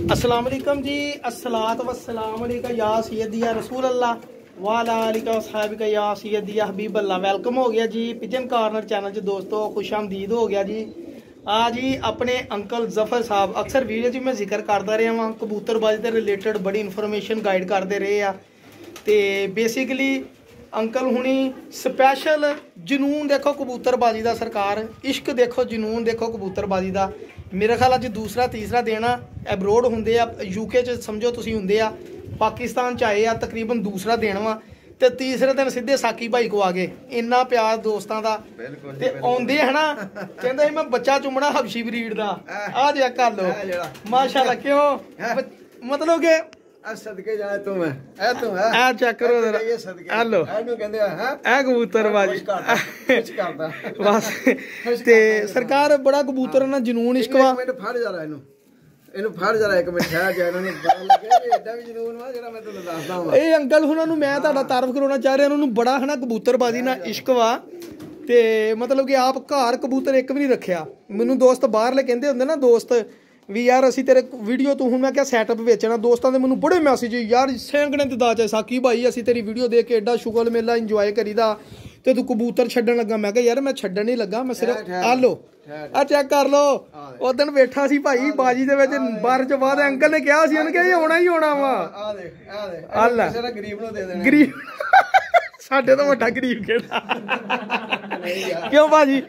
अस्सलाम वालेकुम जी, अस्सलात वस्सलाम अलैका या सैयदी या रसूल अल्लाह वाला अलिका सहाबिका या सैयदी या हबीब अल्लाह। वेलकम हो गया जी पिजन कॉर्नर चैनल च दोस्तों, खुश आमदीद हो गया जी। आज ही अपने अंकल जफर साहब अक्सर वीडियो च मैं जिक्र करता रहा वहाँ कबूतरबाजी के रिलेटेड बड़ी इन्फॉर्मेशन गाइड करते रहे आ। तो बेसिकली अंकल हुनी स्पैशल जनून देखो कबूतरबाजी का, सरकार इश्क देखो, जनून देखो कबूतरबाजी का। मेरे ख्याल अज दूसरा तीसरा दिन एबरोड होंगे यूके च समझो तुम होंगे पाकिस्तान च आए तकरीबन दूसरा दिन वा, तो तीसरे दिन सीधे साकी भाई को आ गए। इन्ना प्यार दोस्तों का ते आउंदे है ना, कहंदा मैं बच्चा चुमना हबशी ब्रीड का। आ जा कर लो माशाल्लाह, क्यों मतलब के सदके जाए तू मैं ए चेक करो जरा, ए लो ए कबूतरबाजी बस। ते सरकार बड़ा कबूतर ना जनून इश्क वा। फड़ जरा ਇਹਨੂੰ ਫੜ ਜਰਾ ਇੱਕ ਮਿੰਟ ਠਹਿਰ ਜਾ, ਇਹਨਾਂ ਨੂੰ ਪਤਾ ਲੱਗੇ ਵੀ ਐਡਾ ਵੀ ਜਨੂਨ ਵਾ ਜਿਹੜਾ ਮੈਂ ਤੁਹਾਨੂੰ ਦੱਸਦਾ ਹਾਂ। ਇਹ ਅੰਕਲ ਹੁਣਾਂ ਨੂੰ ਮੈਂ ਤੁਹਾਡਾ ਤਾਰਫ ਕਰਾਉਣਾ ਚਾਹ ਰਿਹਾ, ਉਹਨਾਂ ਨੂੰ ਬੜਾ ਹਨਾ ਕਬੂਤਰਬਾਜੀ ਨਾਲ ਇਸ਼ਕ ਵਾ। ਤੇ ਮਤਲਬ ਕਿ ਆਪ ਘਰ ਕਬੂਤਰ ਇੱਕ ਵੀ ਨਹੀਂ ਰੱਖਿਆ। ਮੈਨੂੰ ਦੋਸਤ ਬਾਹਰਲੇ ਕਹਿੰਦੇ ਹੁੰਦੇ ਨਾ ਦੋਸਤ ਵੀ ਯਾਰ ਅਸੀਂ ਤੇਰੇ ਵੀਡੀਓ ਤੂੰ ਹੁਣ ਮੈਂ ਕਿਹਾ ਸੈਟਅਪ ਵੇਚਣਾ, ਦੋਸਤਾਂ ਦੇ ਮੈਨੂੰ ਬੜੇ ਮੈਸੇਜ ਯਾਰ ਸੈਂਕੜੇ ਤੇ ਦਾਚ ਸਾਕੀ ਭਾਈ ਅਸੀਂ ਤੇਰੀ ਵੀਡੀਓ ਦੇਖ ਕੇ ਐਡਾ ਸ਼ੁਗਲ ਮੇਲਾ ਇੰਜੋਏ ਕਰੀਦਾ ਤੇ ਤੂੰ ਕਬੂਤਰ ਛੱਡਣ ਲੱਗਾ। ਮੈਂ ਕਿਹਾ ਯਾਰ ਮੈਂ ਛੱਡਣ ਨਹੀਂ ਲੱਗਾ, ਮੈਂ ਸਿਰਫ ਆ ਲੋ ਆ ਚੈੱਕ ਕਰ ਲੋ। ਉਹ ਦਿਨ ਬੈਠਾ ਸੀ ਭਾਈ ਬਾਜੀ ਦੇ ਵਿੱਚ ਬਾਰ ਚ ਬਾਅਦ ਅੰਕਲ ਨੇ ਕਿਹਾ ਸੀ, ਉਹਨੇ ਕਿਹਾ ਇਹ ਆਉਣਾ ਹੀ ਆਉਣਾ ਵਾ। ਆ ਦੇਖ ਆ ਲੈ ਕਿਸੇ ਦਾ ਗਰੀਬ ਨੂੰ ਦੇ ਦੇਣਾ, ਗਰੀਬ ਸਾਡੇ ਤੋਂ ਵੱਡਾ ਗਰੀਬ ਕਿਹੜਾ ਕਿਉਂ ਭਾਜੀ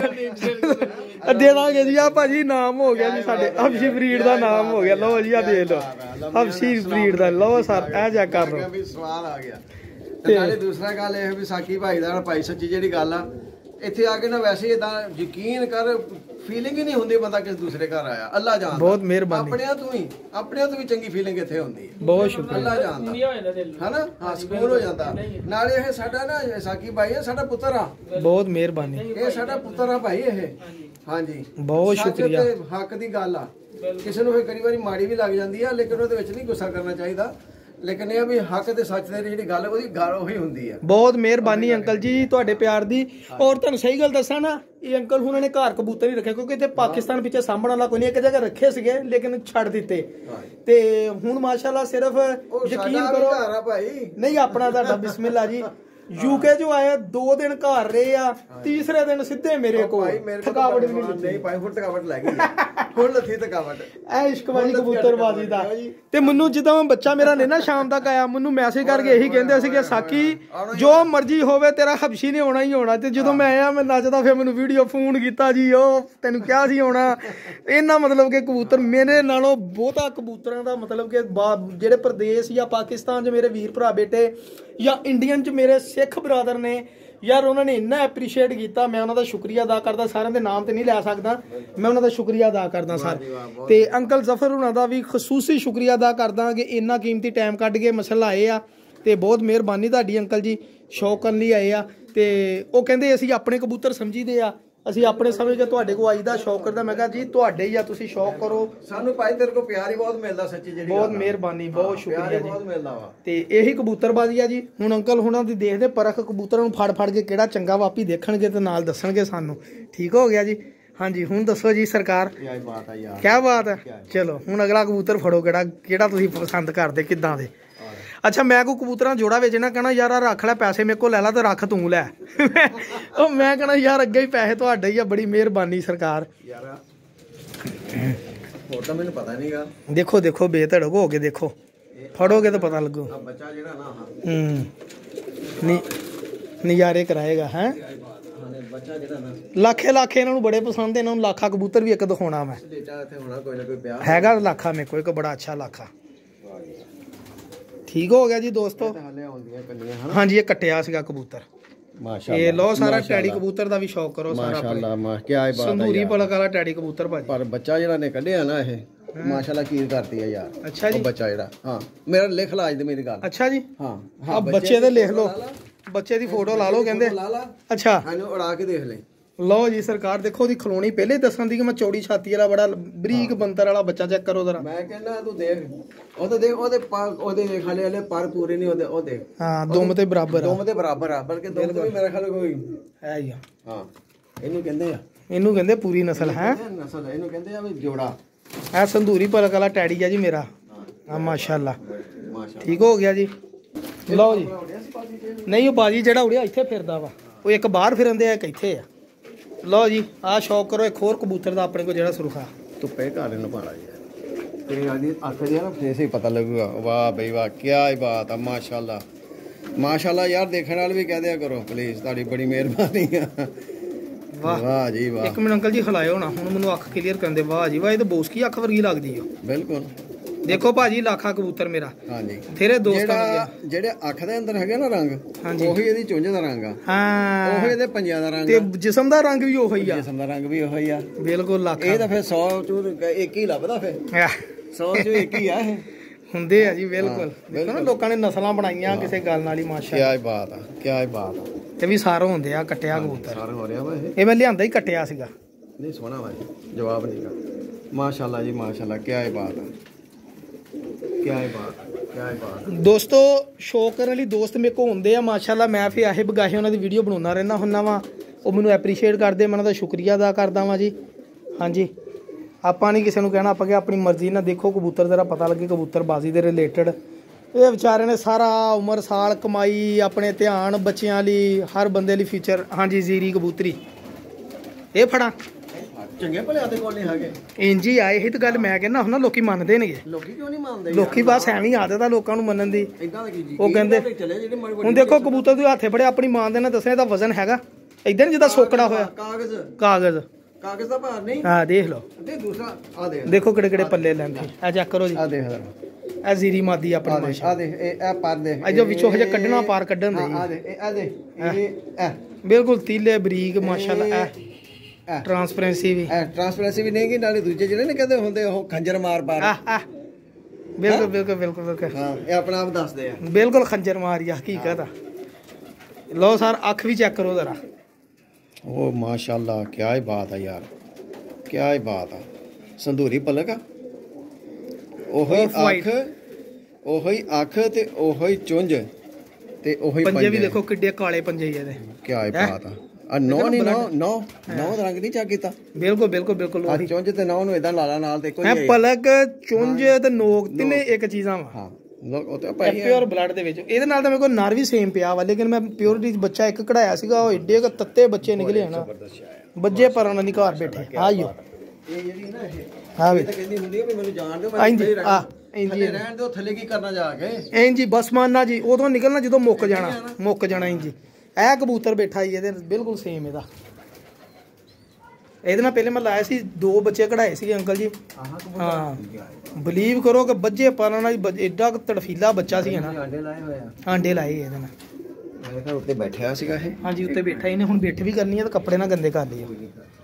ਦੇ ਦਾਂਗੇ ਜੀ। ਆ ਭਾਜੀ ਨਾਮ ਹੋ ਗਿਆ ਜੀ ਸਾਡੇ ਹਬਸ਼ੀ ਬਰੀਡ ਦਾ ਨਾਮ ਹੋ ਗਿਆ। ਲਓ ਜੀ ਆ ਦੇਖ ਲਓ ਹਬਸ਼ੀ ਬਰੀਡ ਦਾ। ਲਓ ਸਰ ਇਹ ਜਾ ਕਰ ਲਓ ਵੀ ਸਵਾਲ ਆ ਗਿਆ। ਤੇ ਨਾਲੇ ਦੂਸਰਾ ਗੱਲ ਇਹ ਵੀ ਸਾਕੀ ਭਾਈ ਦਾ ਭਾਈ ਸੱਚੀ ਜਿਹੜੀ ਗੱਲ ਆ ਇੱਥੇ ਆ ਕੇ ਨਾ ਵੈਸੇ ਇਦਾਂ ਯਕੀਨ ਕਰ ਫੀਲਿੰਗ ਹੀ ਨਹੀਂ ਹੁੰਦੀ ਬੰਦਾ ਕਿਸ ਦੂਸਰੇ ਘਰ ਆਇਆ। ਅੱਲਾ ਜਾਣਦਾ, ਬਹੁਤ ਮਿਹਰਬਾਨੀ। ਆਪਣਿਆਂ ਤੋਂ ਵੀ ਚੰਗੀ ਫੀਲਿੰਗ ਇੱਥੇ ਹੁੰਦੀ ਹੈ। ਬਹੁਤ ਸ਼ੁਕਰ, ਅੱਲਾ ਜਾਣਦਾ ਹਨਾ। ਹਾਂ ਸਕੂਨ ਹੋ ਜਾਂਦਾ। ਨਾਲੇ ਇਹ ਸਾਡਾ ਨਾ ਸਾਕੀ ਭਾਈ ਹੈ ਸਾਡਾ ਪੁੱਤਰ ਆ। ਬਹੁਤ ਮਿਹਰਬਾਨੀ, ਇਹ ਸਾਡਾ ਪੁੱਤਰ ਆ ਭਾਈ ਇਹ। ਹਾਂਜੀ ਬਹੁਤ ਸ਼ੁਕਰੀਆ। ਹੱਕ ਦੀ ਗੱਲ ਆ, ਕਿਸੇ ਨੂੰ ਕਈ ਵਾਰੀ ਮਾੜੀ ਵੀ ਲੱਗ ਜਾਂਦੀ ਆ, ਲੇਕਿਨ ਉਹਦੇ ਵਿੱਚ ਨਹੀਂ ਗੁੱਸਾ ਕਰਨਾ ਚਾਹੀਦਾ। ਲੇਕਿਨ ਇਹ ਵੀ ਹੱਕ ਤੇ ਸੱਚ ਦੀ ਜਿਹੜੀ ਗੱਲ ਉਹਦੀ ਗੱਲ ਉਹੀ ਹੁੰਦੀ ਆ। ਬਹੁਤ ਮਿਹਰਬਾਨੀ ਅੰਕਲ ਜੀ ਤੁਹਾਡੇ ਪਿਆਰ ਦੀ। ਔਰ ਤੁਹਾਨੂੰ ਸਹੀ ਗੱਲ ਦੱਸਾਂ ਨਾ, ਇਹ ਅੰਕਲ ਹੁਣਾਂ ਨੇ ਘਰ ਕਬੂਤਰ ਨਹੀਂ ਰੱਖੇ ਕਿਉਂਕਿ ਇੱਥੇ ਪਾਕਿਸਤਾਨ ਪਿੱਛੇ ਸਾਂਭਣ ਵਾਲਾ ਕੋਈ ਨਹੀਂ। ਇੱਕ ਜਗ੍ਹਾ ਰੱਖੇ ਸੀਗੇ ਲੇਕਿਨ ਛੱਡ ਦਿੱਤੇ। ਤੇ ਹੁਣ ਮਾਸ਼ਾਅੱਲਾ ਸਿਰਫ ਯਕੀਨ ਕਰੋ ਘਰ ਆ ਭਾਈ, ਨਹੀਂ ਆਪਣਾ ਤੁਹਾਡਾ ਬਿਸਮਿਲ੍ਲਾ ਜੀ। यूके जो आया 2 दिन घर रहे आ, तीसरे दिन सीधे मेरे को थकावट भी नहीं भाई, हुण थकावट लग गई, हुण लथी थकावट। ए इश्कबाजी कबूतरबाजी दा ते मैनू जिद्दां बच्चा मेरा नहीं ना शाम तक आया, मैनू मैसेज करके यही कहंदे सी कि साकी जो मर्जी होवे तेरा हबशी ने होना ही होना। ते जदों मैं आया मैं नचदा फिर मैनू वीडियो फोन कीता जी, ओ तैनू क्या सी होना। इन्ना मतलब कि कबूतर मेरे नालों बहुता कबूतरां दा मतलब कि जेहड़े प्रदेश या पाकिस्तान च मेरे वीर भरा बेटे या इंडियन च मेरे सिख ब्रदर ने यार, उन्होंने इन्ना एप्रीशिएट किया। मैं उन्होंने शुक्रिया अदा करता, सारे दे नाम तो नहीं लै सकता, मैं उन्होंने शुक्रिया अदा करदा सर। ते अंकल जफर हुणां दा भी खसूसी शुक्रिया अदा करदा कि इन्ना कीमती टाइम कढ के मसला आए आ। ते बहुत मेहरबानी तुहाडी अंकल जी, शौक करन लई आए आ। ते ओह कहंदे असीं अपने कबूतर समझीदे आ, ਅਸੀਂ ਆਪਣੇ ਸਮਝ ਕੇ ਤੁਹਾਡੇ ਕੋ ਆਈਦਾ ਸ਼ੌਕ ਕਰਦਾ। ਮੈਂ ਕਿਹਾ ਜੀ ਤੁਹਾਡੇ ਹੀ ਆ, ਤੁਸੀਂ ਸ਼ੌਕ ਕਰੋ। ਸਾਨੂੰ ਭਾਈ ਤੇਰੇ ਕੋ ਪਿਆਰ ਹੀ ਬਹੁਤ ਮਿਲਦਾ ਸੱਚੀ ਜਿਹੜੀ। ਬਹੁਤ ਮਿਹਰਬਾਨੀ, ਬਹੁਤ ਸ਼ੁਕਰੀਆ ਜੀ, ਬਹੁਤ ਮਿਲਦਾ ਵਾ। ਤੇ ਇਹੀ ਕਬੂਤਰਬਾਜ਼ੀ ਆ ਜੀ। ਹੁਣ ਅੰਕਲ ਹੁਣਾਂ ਦੀ ਦੇਖਦੇ ਪਰਖ ਕਬੂਤਰਾਂ ਨੂੰ ਫੜ ਕੇ ਕਿਹੜਾ ਚੰਗਾ ਵਾਪੀ ਦੇਖਣਗੇ ਤੇ ਨਾਲ ਦੱਸਣਗੇ ਸਾਨੂੰ। ਠੀਕ ਹੋ ਗਿਆ ਜੀ। ਹਾਂਜੀ ਹੁਣ ਦੱਸੋ ਜੀ ਸਰਕਾਰ, ਕਿਆ ਬਾਤ ਹੈ। ਚਲੋ ਹੁਣ ਅਗਲਾ ਕਬੂਤਰ ਫੜੋ, ਕਿਹੜਾ ਤੁਸੀਂ ਪਸੰਦ ਕਰਦੇ, ਕਿੱਦਾਂ ਦੇ। अच्छा मैं को कबूतर जोड़ा बेचना, कहना यार रख लै पैसे मेरे को लै ला तो रख तू लै। मैं कहना यार अगे ही पैसे तुहाडे ही आ, बड़ी मेहरबानी सरकार। देखो देखो बेधड़क हो के देखो, फड़ोगे तो पता लगो। नज़ारे कराएगा हैं। लाखे लाखे इन्होंने बड़े पसंद है, इन्होंने लाखा कबूतर भी एक दिखाना मैं हैगा लाखा मेरे को एक बड़ा अच्छा लाखा। ठीक हो गया जी दोस्तों। हाँ जी ये कटिया सीगा कबूतर माशाअल्लाह। ये लो सारा टैडी कबूतर दा भी शौक करो माशाअल्लाह। क्या बात है, संदूरी पलक वाला टैडी कबूतर भाजी। पर बच्चा जेड़ा ने कढिया ना ये माशाअल्लाह कीर करती है यार। अच्छा जी बच्चा जेड़ा, हां मेरा लिख ला आज मेरी गल। अच्छा जी हां अब बच्चे दे लिख लो, बच्चे दी फोटो ला लो कहंदे। अच्छा इनु उड़ा के देख ले। लो जी सरकार देखो दी खलोनी पहले दसन दी कि मैं चौड़ी छाती वाला बड़ा बरीक बंतर वाला बच्चा चेक करो जरा। मैं कहना तू देख ओ तो देख ओदे खाले वाले पर पूरे नहीं होते, ओ देख। हां दुम ते बराबर है, बल्कि दुम तो भी मेरा ख्याल कोई है ही। हां इनु कहंदे आ, इनु कहंदे पूरी नस्ल है, नस्ल इनु कहंदे आ भी जोड़ा। ਇਹ ਸੰਧੂਰੀ ਪਲਕ ਵਾਲਾ ਟੈਡੀ ਆ ਜੀ ਮੇਰਾ ਆ ਮਾਸ਼ਾਅੱਲਾ ਠੀਕ ਹੋ ਗਿਆ ਜੀ। ਲਓ ਜੀ ਨਹੀਂ ਉਹ ਬਾਜੀ ਜਿਹੜਾ ਉੜਿਆ ਇੱਥੇ ਫਿਰਦਾ ਵਾ ਉਹ ਇੱਕ ਬਾਹਰ ਫਿਰਦੇ ਆ ਇੱਕ ਇੱਥੇ ਆ। ਲਓ ਜੀ ਆ ਸ਼ੌਕ ਕਰੋ ਇੱਕ ਹੋਰ ਕਬੂਤਰ ਦਾ ਆਪਣੇ ਕੋਲ ਜਿਹੜਾ ਸੁਰਖਾ ਧੁੱਪੇ ਘਰ ਨੂੰ ਪਾਣਾ ਜੀ ਤੇ ਆਦੀ ਅੱਖ ਦੀ ਨਾ ਫੇਸ ਹੀ ਪਤਾ ਲੱਗੂਗਾ। ਵਾਹ ਬਈ ਵਾਹ ਕੀ ਬਾਤ ਆ ਮਾਸ਼ਾਅੱਲਾ ਮਾਸ਼ਾਅੱਲਾ ਯਾਰ ਦੇਖਣ ਵਾਲੇ ਵੀ ਕਹਿ ਦਿਆ ਕਰੋ ਪਲੀਜ਼ ਤੁਹਾਡੀ ਬੜੀ ਮਿਹਰਬਾਨੀ ਆ। ਵਾਹ ਜੀ ਵਾਹ ਇੱਕ ਮਿੰਟ ਅੰਕਲ ਜੀ ਖਲਾਇਓ ਨਾ ਹੁਣ ਮੈਨੂੰ ਅੱਖ ਕਲੀਅਰ ਕਰਨ ਦੇ। ਵਾਹ ਜੀ ਵਾਹ ਇਹ ਤਾਂ ਬੋਸਕੀ ਅੱਖ ਵਰਗੀ ਲੱਗਦੀ ਓ ਬਿਲਕੁਲ। ਦੇਖੋ ਭਾਜੀ ਲੱਖਾ ਕਬੂਤਰ ਮੇਰਾ ਹਾਂਜੀ ਤੇਰੇ ਦੋਸਤਾਂ ਜਿਹੜੇ ਅੱਖ ਦੇ ਅੰਦਰ ਹੈਗੇ ਨਾ ਰੰਗ ਉਹੀ ਇਹਦੀ ਚੁੰਝ ਦਾ ਰੰਗ ਆ ਹਾਂ ਉਹੀ ਇਹਦੇ ਪੰਜਾਂ ਦਾ ਰੰਗ ਤੇ ਜਿਸਮ ਦਾ ਰੰਗ ਵੀ ਉਹੀ ਆ ਜਿਸਮ ਦਾ ਰੰਗ ਵੀ ਉਹੀ ਆ ਬਿਲਕੁਲ ਲੱਖਾ। ਇਹ ਤਾਂ ਫਿਰ 100 ਚੋਂ ਇੱਕ ਹੀ ਲੱਭਦਾ ਫਿਰ 100 ਚੋਂ ਇੱਕ ਹੀ ਆ ਇਹ ਹੁੰਦੇ ਆ ਜੀ ਬਿਲਕੁਲ। ਦੇਖੋ ਨਾ ਲੋਕਾਂ ਨੇ ਨਸਲਾਂ ਬਣਾਈਆਂ ਕਿਸੇ ਗੱਲ ਨਾਲ ਹੀ ਮਾਸ਼ਾਅੱਲਾ ਕੀ ਬਾਤ ਆ ਕੀ ਬਾਤ ਆ। ਤੇ ਵੀ ਸਾਰੋਂ ਹੁੰਦੇ ਆ ਕੱਟਿਆ ਕਬੂਤਰ ਸਾਰ ਹੋ ਰਿਹਾ ਵਾ ਇਹ ਮੈਂ ਲਿਆਂਦਾ ਹੀ ਕੱਟਿਆ ਸੀਗਾ ਨਹੀਂ ਸੋਹਣਾ ਵਾ ਜਵਾਬ ਨਹੀਂਗਾ ਮਾਸ਼ਾਅੱਲਾ ਜੀ ਮਾਸ਼ਾਅੱਲਾ ਕੀ ਬਾਤ ਆ ਕੀ ਬਾਤ। ਦੋਸਤੋ ਸ਼ੌਕ ਕਰਨ ਲਈ ਦੋਸਤ ਮੇਰੇ ਕੋਲ ਹੁੰਦੇ ਆ ਮਾਸ਼ਾਅੱਲਾ ਮੈਂ ਫਿਰ ਆਹੇ ਬਗਾਹੇ ਉਹਨਾਂ ਦੀ ਵੀਡੀਓ ਬਣਾਉਂਦਾ ਰਹਿਣਾ ਹੁੰਦਾ ਵਾ ਉਹ ਮੈਨੂੰ ਐਪਰੀਸ਼ੀਏਟ ਕਰਦੇ ਮੈਂ ਉਹਨਾਂ ਦਾ ਸ਼ੁਕਰੀਆ ਅਦਾ ਕਰਦਾ ਵਾਂ ਜੀ। ਹਾਂਜੀ ਆਪਾਂ ਨਹੀਂ ਕਿਸੇ ਨੂੰ ਕਹਿਣਾ ਆਪਾਂ ਕਿ ਆਪਣੀ ਮਰਜ਼ੀ ਨਾਲ ਦੇਖੋ ਕਬੂਤਰ ਜ਼ਰਾ ਪਤਾ ਲੱਗੇ ਕਬੂਤਰਬਾਜ਼ੀ ਦੇ ਰਿਲੇਟਡ। ਇਹ ਵਿਚਾਰਿਆਂ ਨੇ ਸਾਰਾ ਉਮਰ ਸਾਲ ਕਮਾਈ ਆਪਣੇ ਧਿਆਨ ਬੱਚਿਆਂ ਲਈ ਹਰ ਬੰਦੇ ਲਈ ਫਿਊਚਰ। ਹਾਂਜੀ ਜ਼ੀਰੀ ਕਬੂਤਰੀ ਇਹ ਫੜਾ ਚੰਗੇ ਭਲੇ ਆਦੇ ਕੋਲ ਨਹੀਂ ਹੈਗੇ ਇੰਜ ਹੀ ਆਏ। ਇਹ ਤਾਂ ਗੱਲ ਮੈਂ ਕਹਿੰਦਾ ਹੁਣ ਲੋਕੀ ਮੰਨਦੇ ਨੇਗੇ। ਲੋਕੀ ਕਿਉਂ ਨਹੀਂ ਮੰਨਦੇ ਲੋਕੀ ਬਸ ਐਵੇਂ ਆਦਤ ਆ ਲੋਕਾਂ ਨੂੰ ਮੰਨਣ ਦੀ। ਉਹ ਕਹਿੰਦੇ ਹੁਣ ਦੇਖੋ ਕਬੂਤਰ ਦੇ ਹੱਥੇ ਫੜਿਆ ਆਪਣੀ ਮਾਂ ਦੇ ਨਾਲ ਦੱਸਿਆ ਇਹਦਾ ਵਜ਼ਨ ਹੈਗਾ ਇਦਾਂ ਜਿੱਦਾਂ ਸੋਕੜਾ ਹੋਇਆ ਕਾਗਜ਼ ਦਾ ਭਾਰ ਨਹੀਂ। ਹਾਂ ਦੇਖ ਲਓ ਤੇ ਦੂਸਰਾ ਆ ਦੇਖ ਦੇਖੋ ਕਿਹੜੇ ਕਿਹੜੇ ਪੱਲੇ ਲੈਂਦੇ ਆ ਚੈੱਕ ਕਰੋ ਜੀ ਆ ਦੇਖ ਇਹ ਜ਼ੀਰੀ ਮਾਦੀ ਆਪਣੀ ਮਾਸ਼ਾ ਆ ਦੇਖ ਇਹ ਪਰ ਦੇਖ ਇਹ ਜੋ ਵਿੱਚੋਂ ਹਜੇ ਕੱਢਣਾ ਪਾਰ ਕੱਢਣ ਦੇ ਆ ਦੇ ਇਹ ਦੇ ਇਹ ਬਿਲਕੁਲ ਤੀਲੇ ਬਰੀਕ ਮਾਸ਼ਾਅੱਲਾ ਇਹ ਟ੍ਰਾਂਸਪੇਰੈਂਸੀ ਵੀ ਨਹੀਂ ਕਿ ਨਾਲੇ ਦੂਜੇ ਜਿਹੜੇ ਨੇ ਕਹਿੰਦੇ ਹੁੰਦੇ ਉਹ ਖੰਜਰ ਮਾਰ ਬਿਲਕੁਲ ਬਿਲਕੁਲ ਬਿਲਕੁਲ ਬਿਲਕੁਲ ਹਾਂ ਇਹ ਆਪਣਾ ਆਪ ਦੱਸਦੇ ਆ ਬਿਲਕੁਲ ਖੰਜਰ ਮਾਰੀ ਆ ਹਕੀਕਤ ਆ। ਲਓ ਸਰ ਅੱਖ ਵੀ ਚੈੱਕ ਕਰੋ ਜ਼ਰਾ ਉਹ ਮਾਸ਼ਾਅੱਲਾ ਕੀ ਬਾਤ ਆ ਯਾਰ ਕੀ ਬਾਤ ਆ। ਸੰਧੂਰੀ ਪਲਕ ਆ ਉਹੀ ਅੱਖ ਤੇ ਉਹੀ ਚੁੰਝ ਤੇ ਉਹੀ ਪੰਜੇ ਵੀ ਦੇਖੋ ਕਿੱਡੇ ਕਾਲੇ ਪੰਜੇ ਇਹਦੇ ਕੀ ਬਾਤ ਆ। ਨੌ ਰੰਗ ਨਹੀਂ ਚਾ ਕੀਤਾ ਬਿਲਕੁਲ ਬਿਲਕੁਲ ਬਿਲਕੁਲ ਚੁੰਝ ਤੇ ਨੌ ਨੂੰ ਇਦਾਂ ਲਾਲਾ ਨਾਲ ਤੇ ਕੋਈ ਪਲਕ ਚੁੰਝ ਤੇ ਨੋਕ ਤਿੰਨੇ ਇੱਕ ਚੀਜ਼ਾਂ ਵਾ ਹਾਂ ਉਹ ਤੇ ਪਿਓਰ ਬਲੱਡ ਦੇ ਵਿੱਚ। ਇਹਦੇ ਨਾਲ ਤਾਂ ਮੇਰੇ ਕੋਲ ਨਰ ਵੀ ਸੇਮ ਪਿਆ ਵਾ ਲੇਕਿਨ ਮੈਂ ਪਿਓਰਿਟੀ ਬੱਚਾ ਇੱਕ ਕਢਾਇਆ ਸੀਗਾ ਉਹ ਏਡੇ ਤੱਤੇ ਬੱਚੇ ਨਿਕਲੇ ਹਨਾ ਬੱਜੇ ਪਰਾਂ ਨਾਲ ਘਰ ਬੈਠੇ ਆਈਓ ਇਹ ਜਿਹੜੀ ਨਾ ਇਹ ਹਾਂ ਵੀ ਤਾਂ ਕਹਿੰਦੀ ਹੁੰਦੀ ਹੈ ਵੀ ਮੈਨੂੰ ਜਾਣ ਦਿਓ ਮੈਂ ਇੰਜੀ ਰਹਿਣ ਦਿਓ ਥੱਲੇ ਕੀ ਕਰਨਾ ਜਾ ਕੇ ਇੰਜੀ ਬਸ ਮਾਨਣਾ ਜੀ ਉਦੋਂ ਨਿਕਲਣਾ ਜਦੋਂ ਮੁੱਕ ਜਾਣਾ ਇੰਜੀ। ਇਹ ਕਬੂਤਰ ਬੈਠਾ ਜੀ ਇਹਦੇ ਬਿਲਕੁਲ ਸੇਮ ਇਹਦਾ। ਇਹਦੇ ਨਾਲ ਪਹਿਲੇ ਮੈਂ ਲਾਇਆ ਸੀ 2 ਬੱਚੇ ਕਢਾਏ ਸੀਗੇ ਅੰਕਲ ਜੀ ਹਾਂ ਬਲੀਵ ਕਰੋ ਕਿ ਬੱਜੇ ਪਾਲਣ ਨਾਲ ਏਡਾ ਤੜਫੀਲਾ ਬੱਚਾ ਸੀ ਨਾ ਆਂਡੇ ਲਾਏ ਇਹਦੇ ਨਾਲ ਉੱਤੇ ਬੈਠਿਆ ਸੀਗਾ ਇਹ ਹਾਂਜੀ ਉੱਤੇ ਬੈਠਾ ਇਹਨੇ ਹੁਣ ਬੈਠ ਵੀ ਕਰਨੀ ਹੈ ਤਾਂ ਕੱਪੜੇ ਨਾਲ ਗੰਦੇ ਕਰ ਲਏ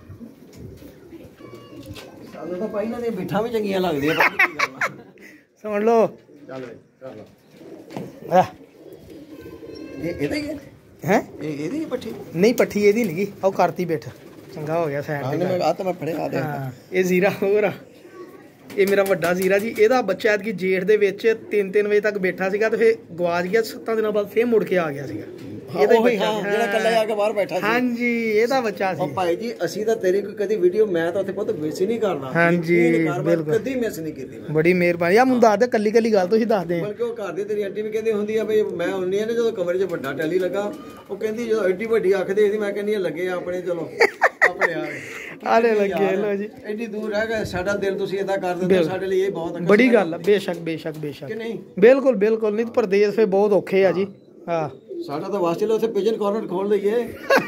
ਸਾਨੂੰ ਤਾਂ ਭਾਈ ਨਾ ਦੇ ਬਿਠਾ ਵੀ ਚੰਗੀਆਂ ਲੱਗਦੀਆਂ ਸੁਣ ਲਓ ਚੱਲ ਕਰ ਲਓ ਇਹ ਇਹਦਾ ਹੀ ਹੈ ਇਹਦੀ ਪੱਠੀ ਨਹੀਂ ਪੱਠੀ ਇਹਦੀ ਨਹੀਂ ਉਹ ਕਰਤੀ ਬੈਠ ਚੰਗਾ ਹੋ ਗਿਆ ਸਾਈਡ ਤੇ ਆ ਤਾਂ ਮੈਂ ਫੜਿਆ ਦੇ ਇਹ ਜ਼ੀਰਾ ਹੋਰ ਆ ਇਹ ਮੇਰਾ ਵੱਡਾ ਜ਼ੀਰਾ ਜੀ ਇਹਦਾ ਬੱਚਾ ਐਤਕੀ ਜੇਠ ਦੇ ਵਿੱਚ 3 ਵਜੇ ਤੱਕ ਬੈਠਾ ਸੀਗਾ ਤੇ ਫਿਰ ਗਵਾਚ ਗਿਆ 7 ਦਿਨਾਂ ਬਾਅਦ ਫੇਰ ਮੁੜ ਕੇ ਆ ਗਿਆ ਸੀਗਾ ਇਹਦਾ ਹੀ ਬੱਚਾ ਜਿਹੜਾ ਕੱਲਾ ਜਾ ਕੇ ਬਾਹਰ ਬੈਠਾ ਸੀ ਹਾਂਜੀ ਇਹਦਾ ਬੱਚਾ ਸੀ। ਭਾਈ ਜੀ ਅਸੀਂ ਤਾਂ ਤੇਰੀ ਕੋਈ ਕਦੀ ਵੀਡੀਓ ਮੈਂ ਤਾਂ ਉੱਥੇ ਬਹੁਤ ਮਿਸ ਹੀ ਨਹੀਂ ਕਰਨਾ ਹਾਂਜੀ ਬਿਲਕੁਲ ਕਦੀ ਮਿਸ ਨਹੀਂ ਕੀਤੀ ਬੜੀ ਮਿਹਰਬਾਨੀ ਆ ਮੈਨੂੰ ਦੱਸ ਦੇ ਕੱਲੀ ਗੱਲ ਤੁਸੀਂ ਦੱਸ ਦੇ ਬਲਕਿ ਉਹ ਘਰ ਦੇ ਤੇਰੀ ਆਂਟੀ ਵੀ ਕਹਿੰਦੀ ਹੁੰਦੀ ਆ ਬਈ ਮੈਂ ਹੁੰਨੀ ਆ ਨਾ ਜਦੋਂ ਕਮਰੇ 'ਚ ਵੱਡਾ ਟੈਲੀ ਲੱਗਾ ਉਹ ਕਹਿੰਦੀ ਜਦੋਂ ਐਡੀ ਵੱਡੀ ਅੱਖ ਦੇਖਦੀ ਮੈਂ ਕਹਿੰਦੀ ਲੱਗੇ ਆਪਣੇ ਚਲੋ ਆਪਣੇ ਆਲੇ ਲੱਗੇ ਲੋ ਜੀ ਐਡੀ ਦੂਰ ਰਹਿ ਗਏ ਸਾਡਾ ਦਿਲ ਤੁਸੀਂ ਇਦਾਂ ਕਰ ਦਿੰਦੇ ਸਾਡੇ ਲਈ ਇਹ ਬਹੁਤ ਬੜੀ ਗੱਲ ਆ ਬੇਸ਼ੱਕ ਕਿ ਨਹੀਂ ਬਿਲਕੁਲ ਨਹੀਂ ਪਰਦੇਸ ਫੇ ਬਹੁਤ ਔਖੇ ਆ ਜੀ ਹਾਂ ਸਾਡਾ ਤਾਂ ਵਾਸਤੇ ਉੱਥੇ ਪਿਜਨ ਕਾਰਨਰ ਖੋਲ ਲਈਏ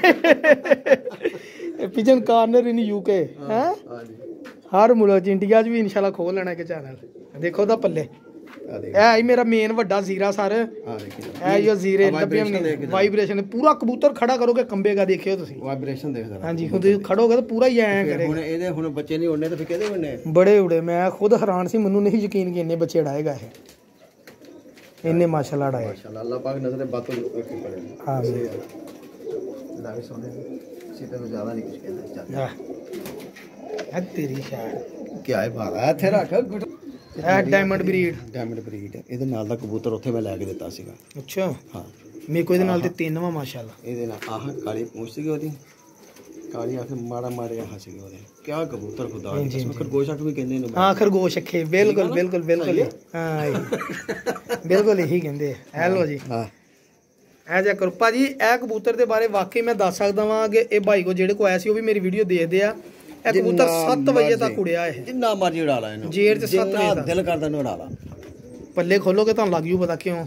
ਪਿਜਨ ਕਾਰਨਰ ਇਨ ਯੂਕੇ ਹੈ ਹਰ ਮੁਲਕ ਇੰਡੀਆ 'ਚ ਵੀ ਇਨਸ਼ਾਅੱਲਾ ਖੋਲ ਲੈਣਾ ਇੱਕ ਚੈਨਲ ਦੇਖੋ ਉਹਦਾ ਪੱਲੇ ਇਹ ਹੀ ਮੇਰਾ ਮੇਨ ਵੱਡਾ ਜ਼ੀਰਾ ਸਰ ਇਹ ਜੋ ਜ਼ੀਰੇ ਵਾਈਬ੍ਰੇਸ਼ਨ ਪੂਰਾ ਕਬੂਤਰ ਖੜਾ ਕਰੋਗੇ ਕੰਬੇਗਾ ਦੇਖਿਓ ਤੁਸੀਂ ਵਾਈਬ੍ਰੇਸ਼ਨ ਦੇਖਦਾ ਹਾਂਜੀ ਹੁਣ ਤੁਸੀਂ ਖੜੋਗੇ ਤਾਂ ਪੂਰਾ ਹੀ ਐਂ ਕਰੇਗਾ ਹੁਣ ਇਹਦੇ ਹੁਣ ਬੱਚੇ ਨਹੀਂ ਉੜਨੇ ਤਾਂ ਫਿਰ ਕਿਹਦੇ ਉੜਨੇ ਬੜੇ ਉੜੇ ਮੈਂ ਖੁਦ ਹੈਰਾਨ ਸੀ ਮੈਨੂੰ ਨਹੀਂ ਯਕੀਨ ਕਿ ਇੰਨੇ ਬੱਚੇ ਉਡਾਏਗਾ ਇਹ ਇੰਨੇ ਮਾਸ਼ਾਅੱਲਾ ਉਡਾਏ ਮਾਸ਼ਾਅੱਲਾ ਅੱਲਾਹ ਪਾਕ ਨਜ਼ਰੇ ਬਾਤੋਂ ਰੱਖੀ ਪੜੇ ਹਾਂ ਜੀ ਲਾ ਵੀ ਸੋਨੇ ਸੀਤੇ ਤੋਂ ਜ਼ਿਆਦਾ ਨਹੀਂ ਕੁਝ ਕਹਿੰਦਾ ਚੱਲ ਤੇਰੀ ਸ਼ਾਨ ਕੀ ਹੈ ਬਾਤ ਹੈ ਇੱਥੇ ਰੱਖ ਇਹ ਡਾਇਮੰਡ ਬਰੀਡ ਇਹਦੇ ਨਾਲ ਦਾ ਕਬੂਤਰ ਉੱਥੇ ਮੈਂ ਲੈ ਕੇ ਦਿੱਤਾ ਸੀਗਾ ਅੱਛਾ ਹਾਂ ਮੇਰੇ ਕੋਲ ਇਹਦੇ ਨਾਲ ਤੇ 3 ਵਾ ਮਾਸ਼ਾਅੱਲਾ ਇਹਦੇ ਨਾਲ ਆਹ ਕਾਲੀ ਪੂੰਛ ਸੀਗੀ ਉਹਦੀ ਕਾਲੀ ਆਖ ਮਾੜਾ ਮਾਰਿਆ ਹੱਸ ਗਿਆ ਉਹਦੇ ਕਿਆ ਕਬੂਤਰ ਖੁਦਾ ਦੀ ਕਸਮ ਖਰਗੋਸ਼ ਅੱਖ ਵੀ ਕਹਿੰਦੇ ਨੇ ਹਾਂ ਖਰਗੋਸ਼ ਅੱਖੇ ਬਿਲਕੁਲ ਬਿਲਕੁਲ ਬਿਲਕੁਲ ਹਾਂ ਬਿਲਕੁਲ ਇਹੀ ਕਹਿੰਦੇ ਆ ਲੋ ਜੀ ਹਾਂ ਐ ਜਾ ਕਰੋ ਭਾਜੀ ਇਹ ਕਬੂਤਰ ਦੇ ਬਾਰੇ ਵਾਕਈ ਮੈਂ ਦੱਸ ਸਕਦਾ ਵਾਂ ਕਿ ਇਹ ਭਾਈ ਕੋ ਜਿਹੜੇ ਕੋ ਆਇਆ ਸੀ ਉਹ ਵੀ ਮੇਰੀ ਵੀਡੀਓ ਦੇਖਦੇ ਆ ਇਹ ਕਬੂਤਰ 7 ਵਜੇ ਤੱਕ ਉੜਿਆ ਇਹ ਜਿੰਨਾ ਮਰਜੀ ਉਡਾ ਲਾ ਇਹਨੂੰ ਜੇਰ ਚ 7 ਵਜੇ ਤੱਕ ਦਿਲ ਕਰਦਾ ਨੂੰ ਉਡਾ ਲਾ ਪੱਲੇ ਖੋਲੋਗੇ ਤੁਹਾਨੂੰ ਲੱਗ ਜੂ ਪਤਾ ਕਿਉਂ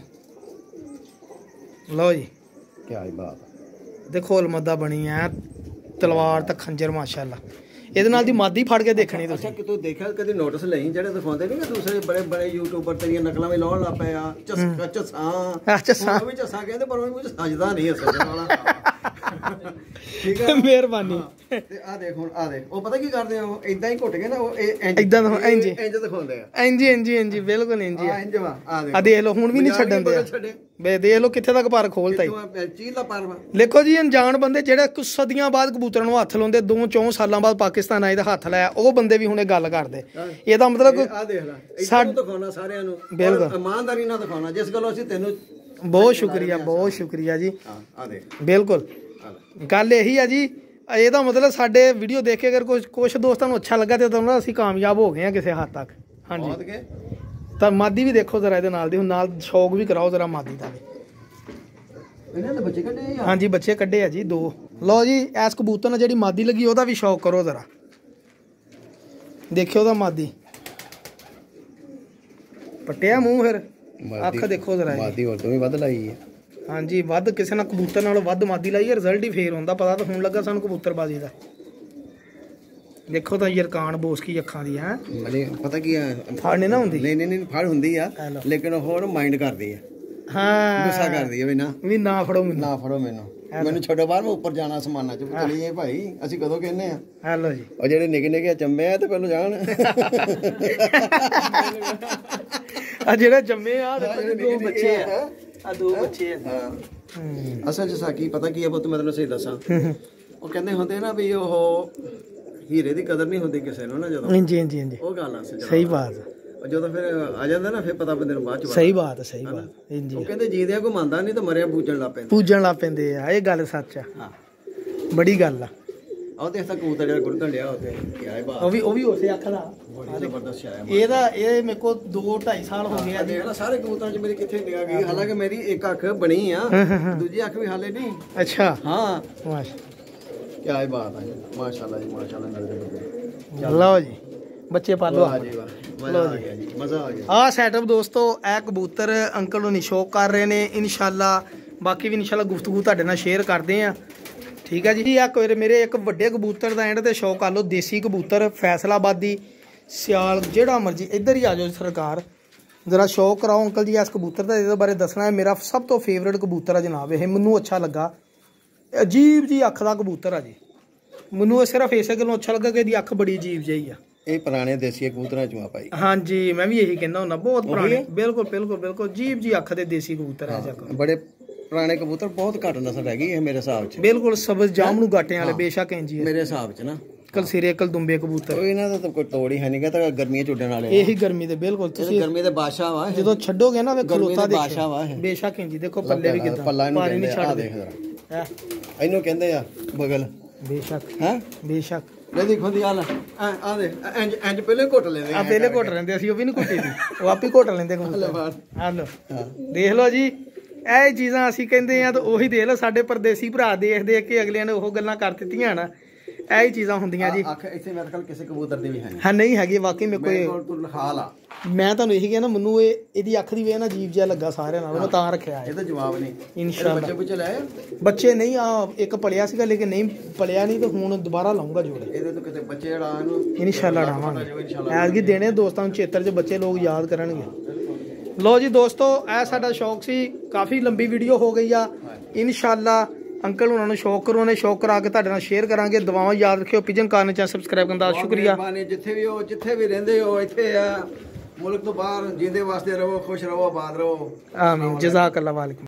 ਲਓ ਜੀ ਕੀ ਬਾਤ ਦੇਖੋ ਅਲਮਦਾ ਬਣੀ ਐ ਤਲਵਾਰ ਤੇ ਖੰਜਰ ਮਾਸ਼ਾਅੱਲਾ ਇਹਦੇ ਨਾਲ ਦੀ ਮਾਦੀ ਫੜ ਕੇ ਦੇਖਣੀ ਤੁਸੀਂ ਅੱਛਾ ਕਿਤੋਂ ਦੇਖਿਆ ਕਦੇ ਨੋਟਿਸ ਲਈ ਜਿਹੜੇ ਦਿਖਾਉਂਦੇ ਨਹੀਂ ਕਿ ਦੂਸਰੇ ਬੜੇ ਬੜੇ ਯੂਟਿਊਬਰ ਤੇਰੀਆਂ ਨਕਲਾਂ ਵੀ ਲਾਉਣ ਲੱਗ ਪਏ ਆ ਝੱਸਾਂ ਉਹ ਵੀ ਝੱਸਾਂ ਕਹਿੰਦੇ ਪਰ ਉਹ ਸੱਜਦਾ ਨਹੀਂ ਅਸਲ ਵਾਲਾ ਠੀਕ ਹੈ ਮਿਹਰਬਾਨੀ ਤੇ ਆ ਦੇਖ ਹੁਣ ਆ ਦੇਖ ਉਹ ਪਤਾ ਕੀ ਕਰਦੇ ਆ ਉਹ ਇਦਾਂ ਹੀ ਘੁੱਟ ਕੇ ਨਾ ਉਹ ਇਦਾਂ ਇੰਜ ਦਿਖਾਉਂਦੇ ਆ ਇੰਜ ਬਿਲਕੁਲ ਇੰਜ ਆ ਇੰਜ ਵਾ ਆ ਦੇਖ ਲਓ ਹੁਣ ਵੀ ਨਹੀਂ ਛੱਡਣ ਦੇ ਵੇ ਦੇਖ ਲਓ ਕਿੱਥੇ ਤੱਕ ਪਰ ਖੋਲਤਾ ਹੀ ਚੀਲ ਦਾ ਪਰ ਦੇਖੋ ਜੀ ਅਣਜਾਣ ਬੰਦੇ ਜਿਹੜੇ ਕੁਝ ਸਦੀਆਂ ਬਾਅਦ ਕਬੂਤਰਾਂ ਨੂੰ ਹੱਥ ਲਾਉਂਦੇ 2-4 ਸਾਲਾਂ ਬਾਅਦ ਪਾਕਿਸਤਾਨ ਆਏ ਦਾ ਹੱਥ ਲਾਇਆ ਉਹ ਬੰਦੇ ਵੀ ਹੁਣੇ ਗੱਲ ਕਰਦੇ ਇਹਦਾ ਮਤਲਬ ਆ ਦੇਖ ਲੈ ਇਦਾਂ ਦਿਖਾਉਣਾ ਸਾਰਿਆਂ ਨੂੰ ਬਿਲਕੁਲ ਇਮਾਨਦਾਰੀ ਨਾਲ ਦਿਖਾਉਣਾ ਜਿਸ ਗੱਲੋਂ ਅਸੀਂ ਤੈਨੂੰ ਬਹੁਤ ਸ਼ੁਕਰੀਆ ਜੀ ਆ ਦੇਖ ਬਿਲਕੁਲ ਗੱਲ ਇਹੀ ਆ ਜੀ ਇਹਦਾ ਮਤਲਬ ਸਾਡੇ ਵੀਡੀਓ ਦੇਖ ਕੇ ਅਗਰ ਕੁਝ ਦੋਸਤਾਂ ਨੂੰ ਅੱਛਾ ਲੱਗਾ ਤੇ ਤਾਂ ਅਸੀਂ ਕਾਮਯਾਬ ਹੋ ਗਏ ਆ ਕਿਸੇ ਹੱਦ ਤੱਕ ਹਾਂਜੀ ਤਾਂ ਮਾਦੀ ਵੀ ਦੇਖੋ ਜ਼ਰਾ ਇਹਦੇ ਨਾਲ ਦੀ ਹੁਣ ਨਾਲ ਸ਼ੌਕ ਵੀ ਕਰਾਓ ਜ਼ਰਾ ਮਾਦੀ ਦਾ ਵੀ ਇਹਨਾਂ ਦੇ ਬੱਚੇ ਕੱਢੇ ਆ ਹਾਂਜੀ ਬੱਚੇ ਕੱਢੇ ਆ ਜੀ 2 ਲਓ ਜੀ ਐਸ ਕਬੂਤਰ ਨਾਲ ਜਿਹੜੀ ਮਾਦੀ ਲੱਗੀ ਉਹਦਾ ਵੀ ਸ਼ੌਕ ਕਰੋ ਜ਼ਰਾ ਦੇਖਿਓ ਉਹਦਾ ਮਾਦੀ ਪੱਟਿਆ ਮੂੰਹ ਫਿਰ ਅੱਖ ਦੇਖੋ ਜ਼ਰਾ ਮਾਦੀ ਹੋਰ ਤੋਂ ਵੀ ਵੱਧ ਲਾਈ ਹੈ ਹਾਂਜੀ ਵੱਧ ਕਿਸੇ ਨਾਲ ਕਬੂਤਰ ਨਾਲੋਂ ਵੱਧ ਮਾਦੀ ਲਾਈ ਹੈ ਰਿਜ਼ਲਟ ਹੀ ਫੇਰ ਹੁੰਦਾ ਪਤਾ ਤਾਂ ਹੁਣ ਲੱਗਾ ਸਾਨੂੰ ਕਬੂਤਰਬਾਜ਼ੀ ਦਾ ਦੇਖੋ ਤਾਂ ਯਰਕਾਨ ਬੋਸਕੀ ਅੱਖਾਂ ਦੀ ਹੈ ਪਤਾ ਕੀ ਆ ਫੜ ਨਹੀਂ ਨਾ ਹੁੰਦੀ ਨਹੀਂ ਫੜ ਹੁੰਦੀ ਆ ਲੇਕਿਨ ਹੋਰ ਮਾਈਂਡ ਕਰਦੀ ਆ ਹਾਂ ਗੁੱਸਾ ਕਰਦੀ ਆ ਵੀ ਨਾ ਫੜੋ ਮੈਨੂੰ ਛੱਡੋ ਬਾਹਰ ਮੈਂ ਉੱਪਰ ਜਾਣਾ ਸਮਾਨਾਂ ਚ ਚਲੀ ਜਾਏ ਭਾਈ ਅਸੀਂ ਕਦੋਂ ਕਹਿੰਦੇ ਆ ਹੈਲੋ ਜੀ ਉਹ ਜਿਹੜੇ ਨਿੱਕੇ ਚੰਬੇ ਆ ਤੇ ਪਹਿਲਾਂ ਜਾਣ ਆ ਜਿਹੜੇ ਜੰਮੇ ਆ ਦੋ ਬੱਚੇ ਆ ਆ 2 ਬੱਚੇ ਆ ਹਾਂ ਅਸਲ ਚ ਸਾਕੀ ਪਤਾ ਕੀ ਆ ਪੁੱਤ ਮੈਂ ਤੈਨੂੰ ਸਹੀ ਦੱਸਾਂ ਉਹ ਕਹਿੰਦੇ ਹੁੰਦੇ ਨਾ ਵੀ ਉਹ ਹੀਰੇ ਦੀ ਕਦਰ ਨਹੀਂ ਹੁੰਦੀ ਕਿਸੇ ਨੂੰ ਨਾ ਜਦੋਂ ਹਾਂਜੀ ਉਹ ਗੱਲ ਆ ਸਹੀ ਬਾਤ ਜਦੋਂ ਫਿਰ ਆ ਜਾਂਦਾ ਨਾ ਫਿਰ ਪਤਾ ਬੰਦੇ ਨੂੰ ਬਾਅਦ ਚ ਸਹੀ ਬਾਤ ਹਾਂਜੀ ਉਹ ਕਹਿੰਦੇ ਜੀਦਿਆਂ ਕੋ ਮੰਨਦਾ ਨਹੀਂ ਤਾਂ ਮਰਿਆ ਪੂਜਣ ਲੱਗ ਪੈਂਦੇ ਆ ਇਹ ਗੱਲ ਸੱਚ ਆ ਹਾਂ ਬੜੀ ਗੱਲ ਆ ਉਹ ਦੇਖ ਤਾਂ ਕਬੂਤਰ ਜਿਹੜਾ ਗੁੜਕਣ ਡਿਆ ਉੱਤੇ ਕੀ ਆਏ ਬਾਤ ਉਹ ਵੀ ਉਸੇ ਅੱਖ ਦਾ ਬੜੀ ਜ਼ਬਰਦਸਤ ਆਇਆ ਇਹ ਮੇਰੇ ਕੋ 2-2.5 ਸਾਲ ਹੋ ਗਏ ਆ ਦੇਖ ਲੈ ਸਾਰੇ ਕਬੂਤਰਾਂ 'ਚ ਮੇਰੀ ਕਿੱਥੇ ਨਿਗਾਹ ਗਈ ਹਾਲਾਂਕਿ ਮੇਰੀ ਇੱਕ ਅੱਖ ਬਣੀ ਆ ਦੂਜੀ ਅੱਖ ਵੀ ਹਾਲੇ ਨਹੀਂ ਅੱਛਾ ਹਾਂ ਮਾਸ਼ਾ ਕੀ ਆਏ ਬਾਤ ਆ ਮਾਸ਼ਾਅੱਲਾ ਜੀ ਮਾਸ਼ਾਅੱਲਾ ਨਜ਼ਰ ਲਓ ਜੀ ਬੱਚੇ ਪਾਲੋ ਆ ਜੀ ਮਜ਼ਾ ਆ ਗਿਆ ਜੀ ਮਜ਼ਾ ਆ ਗਿਆ ਆ ਸੈਟਅਪ ਦੋਸਤੋ ਇਹ ਕਬੂਤਰ ਅੰਕਲ ਨੂੰ ਨਿਸ਼ੋਕ ਕਰ ਰਹੇ ਨੇ ਇਨਸ਼ਾਅੱਲਾ ਬਾਕੀ ਵੀ ਇਨਸ਼ਾਅੱਲਾ ਗੁਫ਼ਤਗੂ ਤੁਹਾਡੇ ਨਾਲ ਸ਼ੇਅਰ ਕਰਦੇ ਆ ਠੀਕ ਹੈ ਜੀ ਆ ਕੋਈ ਮੇਰੇ ਇੱਕ ਵੱਡੇ ਕਬੂਤਰ ਦਾ ਐਂਡ ਤੇ ਸ਼ੌਕ ਕਰ ਲਓ ਦੇਸੀ ਕਬੂਤਰ ਫੈਸਲਾਬਾਦੀ ਸਿਆਲ ਜਿਹੜਾ ਮਰਜੀ ਇੱਧਰ ਹੀ ਆ ਜਾਓ ਸਰਕਾਰ ਜ਼ਰਾ ਸ਼ੌਕ ਕਰਾਓ ਅੰਕਲ ਜੀ ਇਸ ਕਬੂਤਰ ਦਾ ਇਹਦੇ ਬਾਰੇ ਦੱਸਣਾ ਹੈ ਮੇਰਾ ਸਭ ਤੋਂ ਫੇਵਰੇਟ ਕਬੂਤਰ ਆ ਜਨਾਬ ਇਹ ਮੈਨੂੰ ਅੱਛਾ ਲੱਗਾ ਅਜੀਬ ਜੀ ਅੱਖ ਦਾ ਕਬੂਤਰ ਆ ਜੀ ਮੈਨੂੰ ਸਿਰਫ ਇਸੇ ਗੱਲੋਂ ਅੱਛਾ ਲੱਗਾ ਕਿ ਇਹਦੀ ਅੱਖ ਬੜੀ ਅਜੀਬ ਜਿਹੀ ਆ ਇਹ ਪੁਰਾਣੇ ਦੇਸੀ ਕਬੂਤਰਾਂ ਚੋਂ ਆ ਭਾਈ ਹਾਂਜੀ ਮੈਂ ਵੀ ਇਹੀ ਕਹਿੰਦਾ ਹੁੰਦਾ ਬਹੁਤ ਪੁਰਾਣੇ ਬਿਲਕੁਲ ਅਜੀਬ ਜੀ ਅੱਖ ਦੇ ਦੇਸੀ ਕਬੂਤਰ ਆ ਜਾ ਬੜੇ ਪੁਰਾਣੇ ਕਬੂਤਰ ਬਹੁਤ ਘੱਟ ਨਸਲ ਹੈਗੀ ਇਹ ਮੇਰੇ ਹਿਸਾਬ 'ਚ ਬਿਲਕੁਲ ਸਬਜ਼ ਜਾਮ ਨੂੰ ਗਾਟਿਆਂ ਵਾਲੇ ਬੇਸ਼ੱਕ ਇੰਜੀ ਮੇਰੇ ਹਿਸਾਬ 'ਚ ਨਾ ਕਲਸੀਰੇ ਕਲਦੁੰਬੇ ਕਬੂਤਰ ਇਹਨਾਂ ਦਾ ਤਾਂ ਕੋਈ ਤੋੜ ਹੀ ਹੈ ਨਹੀਂਗਾ ਤਾਂ ਗਰਮੀਆਂ ਝੁੱਡਣ ਵਾਲੇ ਇਹੀ ਗਰਮੀ ਦੇ ਬਿਲਕੁਲ ਤੁਸੀਂ ਗਰਮੀ ਦੇ ਬਾਦਸ਼ਾਹ ਵਾ ਜਦੋਂ ਛੱਡੋਗੇ ਨਾ ਵੇ ਖਲੋਤਾ ਦੇ ਬਾਦਸ਼ਾਹ ਵਾ ਬੇਸ਼ੱਕ ਇੰਜੀ ਦੇਖੋ ਪੱਲੇ ਵੀ ਕਿਦਾਂ ਪੱਲਾ ਇਹਨੂੰ ਕਹਿੰਦੇ ਆ ਦੇਖ ਜਰਾ ਇਹਨੂੰ ਕਹਿੰਦੇ ਆ ਬਗਲ ਬੇਸ਼ੱਕ ਹੈ ਬੇਸ਼ੱਕ ਲੈ ਦੇਖੋ ਦੀ ਹਾਲ ਆ ਦੇ ਇੰਜ ਪਹਿਲੇ ਘੁੱਟ ਲੈਂਦੇ ਆ ਪਹਿਲੇ ਘੁੱਟ ਲੈਂਦੇ ਅਸੀਂ ਉਹ ਵੀ ਨਹੀਂ ਘੁੱਟੀ ਦੀ ਉਹ ਆਪੇ ਘੁੱਟ ਲੈਂਦੇ ਕਬੂਤਰ ਆ ਲੋ ਦੇਖ ਲਓ ਜੀ ਇਹ ਚੀਜ਼ਾਂ ਅਸੀਂ ਕਹਿੰਦੇ ਆ ਤਾਂ ਉਹੀ ਦੇਖ ਲਓ ਸਾਡੇ ਪਰਦੇਸੀ ਭਰਾ ਦੇਖਦੇ ਕਿ ਅਗਲਿਆਂ ਨੇ ਉਹ ਗੱਲਾਂ ਕਰ ਦਿੱਤੀਆਂ ਨਾ ਇਹ ਚੀਜ਼ਾਂ ਹੁੰਦੀਆਂ ਜੀ ਅੱਖ ਇੱਥੇ ਮੇਰੇ ਕੋਲ ਕਿਸੇ ਕਬੂਤਰ ਦੀ ਵੀ ਹੈ ਹਾਂ ਨਹੀਂ ਹੈਗੀ ਵਾਕਈ ਮੇਰੇ ਕੋਲ ਹਾਲ ਆ ਮੈਂ ਤੁਹਾਨੂੰ ਇਹੀ ਕਿਹਾ ਨਾ ਮੈਨੂੰ ਇਹਦੀ ਅੱਖ ਦੀ ਵੇਖ ਨਾ ਅਜੀਬ ਜਿਹਾ ਲੱਗਾ ਸਾਰਿਆਂ ਨਾਲ ਮੈਂ ਤਾਂ ਰੱਖਿਆ ਇਹਦਾ ਜਵਾਬ ਨਹੀਂ ਇਨਸ਼ਾਅੱਲਾ ਬੱਚੇ ਲੈ ਬੱਚੇ ਨਹੀਂ ਆ ਇੱਕ ਪਲਿਆ ਸੀਗਾ ਲੇਕਿਨ ਨਹੀਂ ਪਲਿਆ ਨਹੀਂ ਤੇ ਹੁਣ ਦੁਬਾਰਾ ਲਾਉਂਗਾ ਜੋੜੇ ਇਹਦੇ ਤੋਂ ਕਿਤੇ ਬੱਚੇ ਜਿਹੜਾ ਇਹਨੂੰ ਇਨਸ਼ਾਅੱਲਾ ਡਾਵਾਂਗੇ ਐਤਕੀ ਦੇਣੇ ਦੋਸਤਾਂ ਨੂੰ ਚੇਤਰ 'ਚ ਬੱਚੇ ਲੋਕ ਯਾਦ ਕਰਨਗੇ ਲੋ ਜੀ ਦੋਸਤੋ ਇਹ ਸਾਡਾ ਸ਼ੌਕ ਸੀ ਕਾਫੀ ਲੰਬੀ ਵੀਡੀਓ ਹੋ ਗਈ ਆ ਇਨਸ਼ਾਅੱਲਾ ਅੰਕਲ ਉਹਨਾਂ ਨੂੰ ਸ਼ੌਕ ਕਰੋ ਨੇ ਸ਼ੌਕ ਕਰਾ ਕੇ ਤੁਹਾਡੇ ਨਾਲ ਸ਼ੇਅਰ ਕਰਾਂਗੇ ਦੁਆਵਾਂ ਯਾਦ ਰੱਖਿਓ ਪਿਜਨ ਕਾਰਨ ਚੈਨਲ ਸਬਸਕ੍ਰਾਈਬ ਕਰਨ ਦਾ ਸ਼ੁਕਰੀਆ ਜਿੱਥੇ ਵੀ ਰਹਿੰਦੇ ਹੋ ਇੱਥੇ ਆ ਮੁਲਕ ਤੋਂ ਬਾਹਰ ਜਿੰਦੇ ਵਾਸਤੇ ਰਹੋ ਖੁਸ਼ ਰਹੋ ਆਬਾਦ ਰਹੋ ਆਮੀਨ ਜਜ਼ਾਕ ਅੱਲਾਹ ਵਾਲੇਕੁਮ